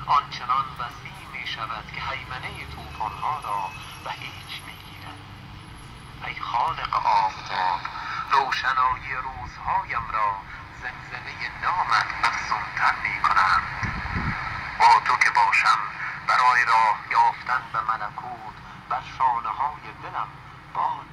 آنچنان وسیع می شود که هیمنه طوفان‌ها را به هیچ می گیرد. ای خالق آفتاب، روشنایی روزهایم را زمزمه نامت افزون‌تر می کنند. با تو که باشم برای راه یافتن به ملکوت بر شانه های دلم بال